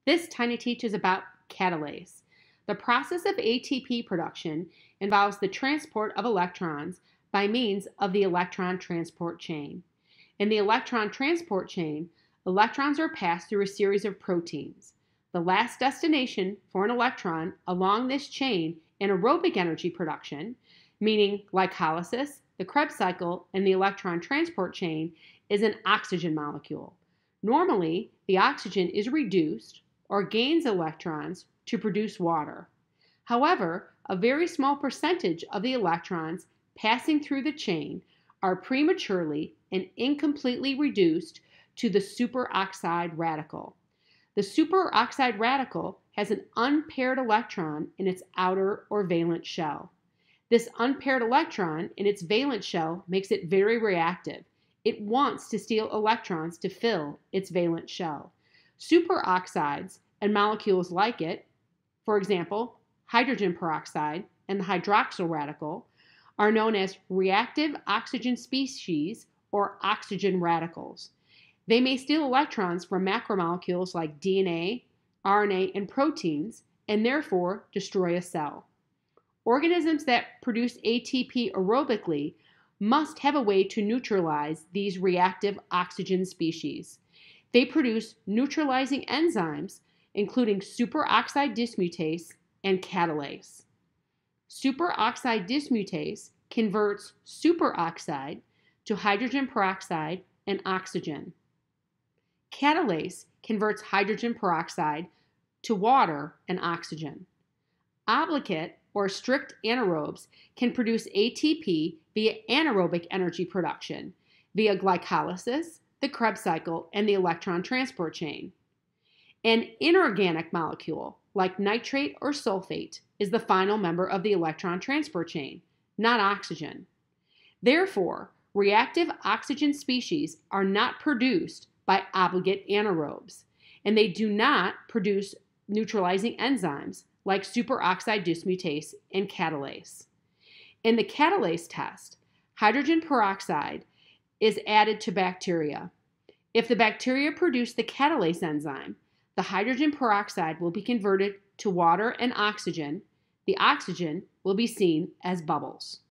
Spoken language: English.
This tiny teaches about catalase. The process of ATP production involves the transport of electrons by means of the electron transport chain. In the electron transport chain, electrons are passed through a series of proteins. The last destination for an electron along this chain in aerobic energy production, meaning glycolysis, the Krebs cycle, and the electron transport chain, is an oxygen molecule. Normally, the oxygen is reduced or gains electrons to produce water. However, a very small percentage of the electrons passing through the chain are prematurely and incompletely reduced to the superoxide radical. The superoxide radical has an unpaired electron in its outer or valence shell. This unpaired electron in its valence shell makes it very reactive. It wants to steal electrons to fill its valence shell. Superoxides and molecules like it, for example, hydrogen peroxide and the hydroxyl radical, are known as reactive oxygen species or oxygen radicals. They may steal electrons from macromolecules like DNA, RNA, and proteins, and therefore destroy a cell. Organisms that produce ATP aerobically must have a way to neutralize these reactive oxygen species. They produce neutralizing enzymes, including superoxide dismutase and catalase. Superoxide dismutase converts superoxide to hydrogen peroxide and oxygen. Catalase converts hydrogen peroxide to water and oxygen. Obligate or strict anaerobes can produce ATP via anaerobic energy production, via glycolysis, the Krebs cycle, and the electron transport chain. An inorganic molecule, like nitrate or sulfate, is the final member of the electron transport chain, not oxygen. Therefore, reactive oxygen species are not produced by obligate anaerobes, and they do not produce neutralizing enzymes like superoxide dismutase and catalase. In the catalase test, hydrogen peroxide is added to bacteria. If the bacteria produce the catalase enzyme, the hydrogen peroxide will be converted to water and oxygen. The oxygen will be seen as bubbles.